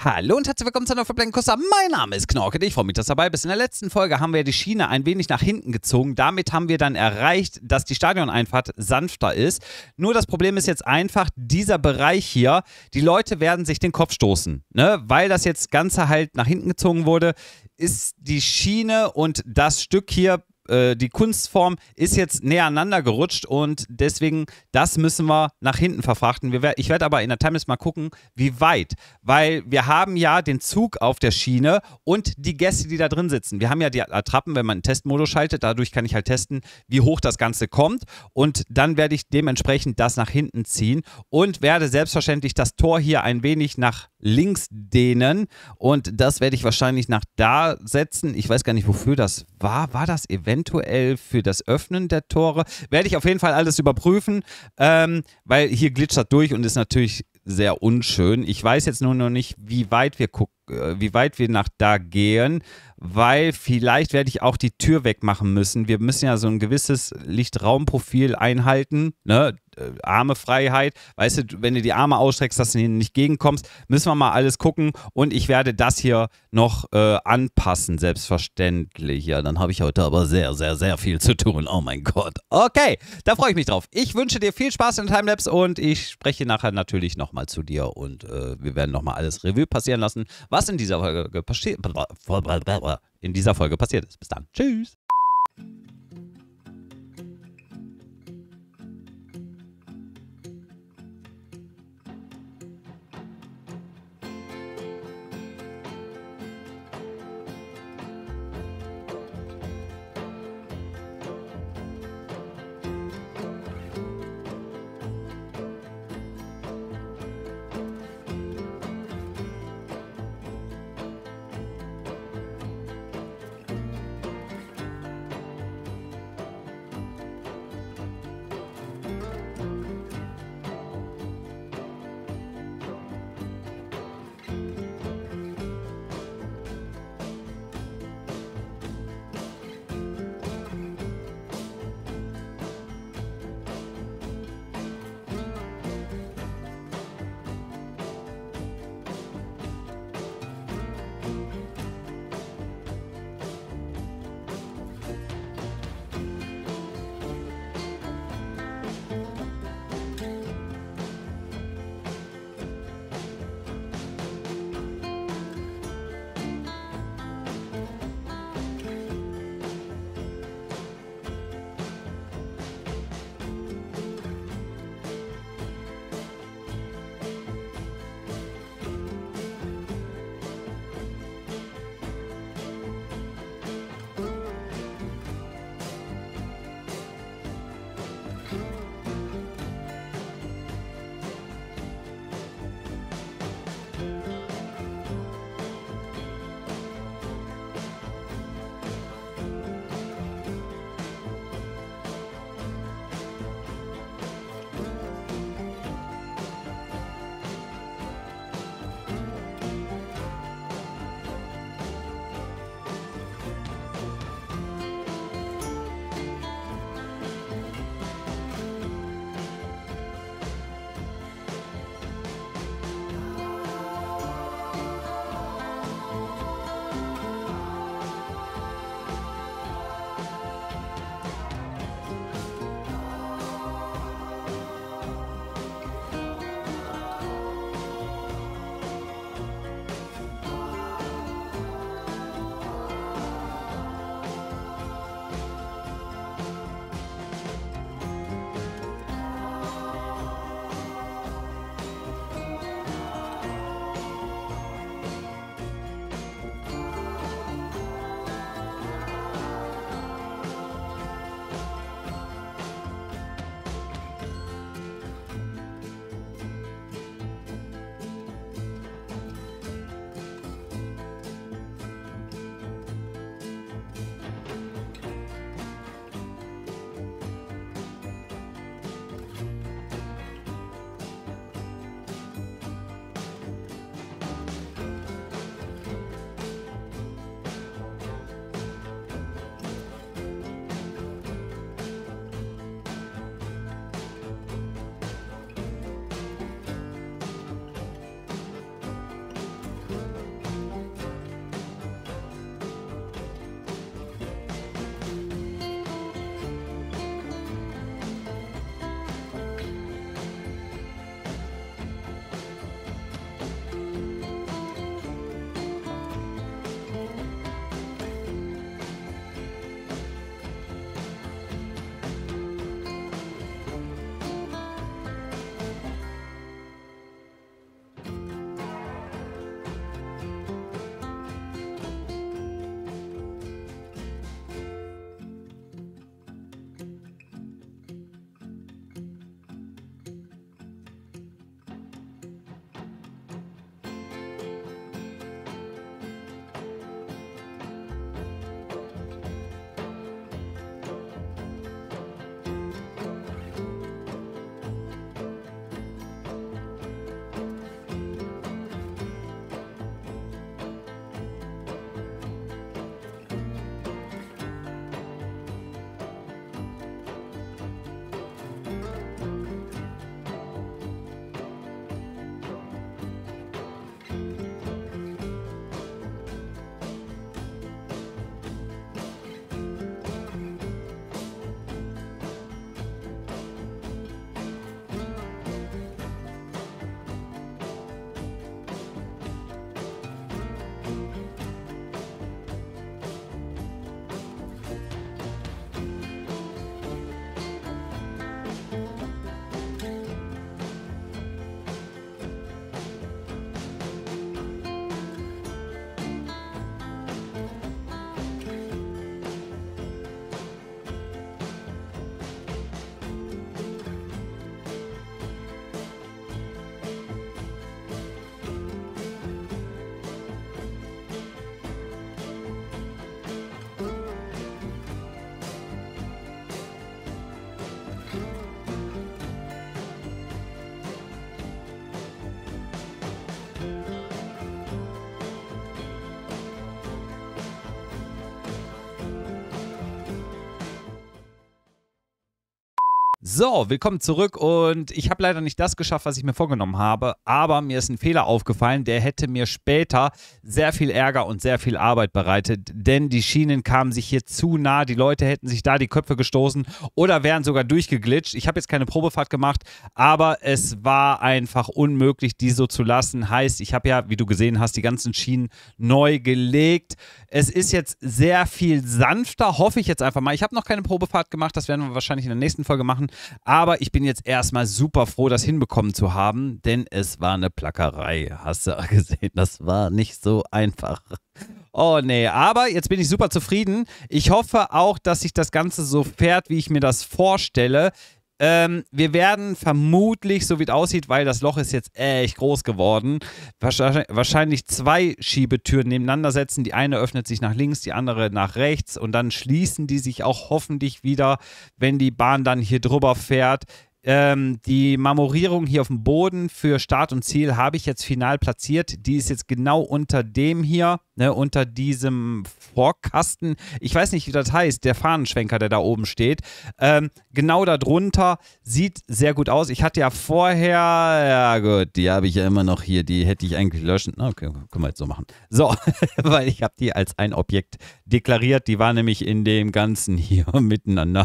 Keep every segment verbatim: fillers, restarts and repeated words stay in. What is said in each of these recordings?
Hallo und herzlich willkommen zu einer Verblenkung. Mein Name ist Knorke, ich freue mich, dass du dabei bist. In der letzten Folge haben wir die Schiene ein wenig nach hinten gezogen. Damit haben wir dann erreicht, dass die Stadioneinfahrt sanfter ist. Nur das Problem ist jetzt einfach, dieser Bereich hier, die Leute werden sich den Kopf stoßen. Ne? Weil das jetzt Ganze halt nach hinten gezogen wurde, ist die Schiene und das Stück hier, die Kunstform ist jetzt näher aneinander gerutscht und deswegen, das müssen wir nach hinten verfrachten. Wir, ich werde aber in der Timelapse mal gucken, wie weit, weil wir haben ja den Zug auf der Schiene und die Gäste, die da drin sitzen. Wir haben ja die Attrappen, wenn man einen Testmodus schaltet, dadurch kann ich halt testen, wie hoch das Ganze kommt und dann werde ich dementsprechend das nach hinten ziehen und werde selbstverständlich das Tor hier ein wenig nach links dehnen und das werde ich wahrscheinlich nach da setzen. Ich weiß gar nicht, wofür das war. War das eventuell für das Öffnen der Tore? Werde ich auf jeden Fall alles überprüfen, ähm, weil hier glitscht das durch und ist natürlich sehr unschön. Ich weiß jetzt nur noch nicht, wie weit wir gucken, wie weit wir nach da gehen, weil vielleicht werde ich auch die Tür wegmachen müssen. Wir müssen ja so ein gewisses Lichtraumprofil einhalten, ne? Arme Freiheit, weißt du, wenn du die Arme ausstreckst, dass du ihnen nicht gegenkommst, müssen wir mal alles gucken und ich werde das hier noch äh, anpassen, selbstverständlich. Ja, dann habe ich heute aber sehr, sehr, sehr viel zu tun. Oh mein Gott. Okay, da freue ich mich drauf. Ich wünsche dir viel Spaß in der Timelapse und ich spreche nachher natürlich nochmal zu dir und äh, wir werden nochmal alles Revue passieren lassen, was in dieser Folge passiert, in dieser Folge passiert ist. Bis dann. Tschüss. So, willkommen zurück und ich habe leider nicht das geschafft, was ich mir vorgenommen habe, aber mir ist ein Fehler aufgefallen, der hätte mir später sehr viel Ärger und sehr viel Arbeit bereitet, denn die Schienen kamen sich hier zu nah, die Leute hätten sich da die Köpfe gestoßen oder wären sogar durchgeglitscht. Ich habe jetzt keine Probefahrt gemacht, aber es war einfach unmöglich, die so zu lassen. Heißt, ich habe ja, wie du gesehen hast, die ganzen Schienen neu gelegt. Es ist jetzt sehr viel sanfter, hoffe ich jetzt einfach mal. Ich habe noch keine Probefahrt gemacht, das werden wir wahrscheinlich in der nächsten Folge machen. Aber ich bin jetzt erstmal super froh, das hinbekommen zu haben, denn es war eine Plackerei. Hast du gesehen, das war nicht so einfach. Oh nee, aber jetzt bin ich super zufrieden. Ich hoffe auch, dass sich das Ganze so fährt, wie ich mir das vorstelle. Ähm, wir werden vermutlich, so wie es aussieht, weil das Loch ist jetzt echt groß geworden, wahrscheinlich, wahrscheinlich zwei Schiebetüren nebeneinander setzen. Die eine öffnet sich nach links, die andere nach rechts und dann schließen die sich auch hoffentlich wieder, wenn die Bahn dann hier drüber fährt. Ähm, die Marmorierung hier auf dem Boden für Start und Ziel habe ich jetzt final platziert. Die ist jetzt genau unter dem hier, ne, unter diesem Vorkasten. Ich weiß nicht, wie das heißt, der Fahnenschwenker, der da oben steht. Ähm, genau darunter, sieht sehr gut aus. Ich hatte ja vorher, ja gut, die habe ich ja immer noch hier, die hätte ich eigentlich löschen. Okay, können wir jetzt so machen. So, weil ich habe die als ein Objekt deklariert. Die war nämlich in dem Ganzen hier miteinander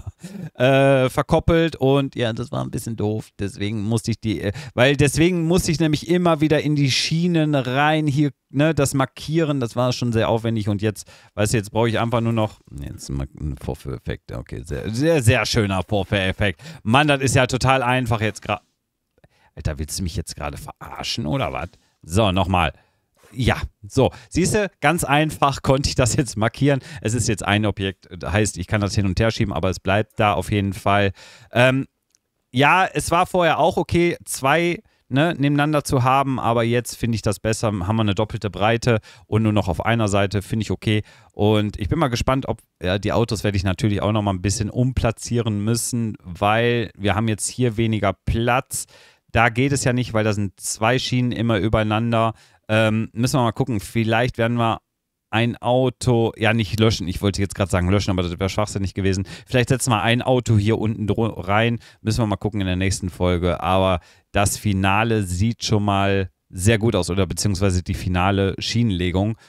äh, verkoppelt und ja, das war ein bisschen doof, deswegen musste ich die, weil deswegen musste ich nämlich immer wieder in die Schienen rein, hier, ne, das Markieren, das war schon sehr aufwendig und jetzt, weißt du, jetzt brauche ich einfach nur noch, jetzt ein Vorführeffekt, okay, sehr, sehr, sehr schöner Vorführeffekt. Mann, das ist ja total einfach jetzt gerade. Alter, willst du mich jetzt gerade verarschen oder was? So, nochmal. Ja, so, siehst du, ganz einfach konnte ich das jetzt markieren. Es ist jetzt ein Objekt, das heißt, ich kann das hin und her schieben, aber es bleibt da auf jeden Fall. Ähm, Ja, es war vorher auch okay, zwei ne, nebeneinander zu haben, aber jetzt finde ich das besser. Haben wir eine doppelte Breite und nur noch auf einer Seite, finde ich okay. Und ich bin mal gespannt, ob ja, die Autos werde ich natürlich auch noch mal ein bisschen umplatzieren müssen, weil wir haben jetzt hier weniger Platz. Da geht es ja nicht, weil da sind zwei Schienen immer übereinander. Ähm, müssen wir mal gucken, vielleicht werden wir ein Auto, ja nicht löschen, ich wollte jetzt gerade sagen löschen, aber das wäre schwachsinnig gewesen. Vielleicht setzen wir ein Auto hier unten rein, müssen wir mal gucken in der nächsten Folge, aber das Finale sieht schon mal sehr gut aus oder beziehungsweise die finale Schienenlegung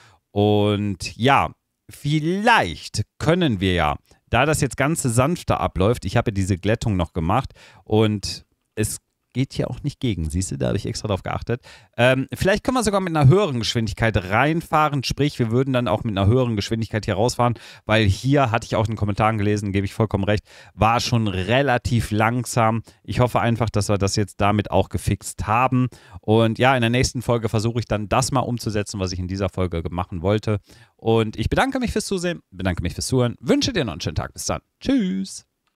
und ja, vielleicht können wir ja, da das jetzt Ganze sanfter abläuft, ich habe ja diese Glättung noch gemacht und es geht hier auch nicht gegen, siehst du, da habe ich extra drauf geachtet. Ähm, vielleicht können wir sogar mit einer höheren Geschwindigkeit reinfahren, sprich, wir würden dann auch mit einer höheren Geschwindigkeit hier rausfahren, weil hier, hatte ich auch in den Kommentaren gelesen, gebe ich vollkommen recht, war schon relativ langsam. Ich hoffe einfach, dass wir das jetzt damit auch gefixt haben. Und ja, in der nächsten Folge versuche ich dann das mal umzusetzen, was ich in dieser Folge machen wollte. Und ich bedanke mich fürs Zusehen, bedanke mich fürs Zuhören, wünsche dir noch einen schönen Tag. Bis dann. Tschüss.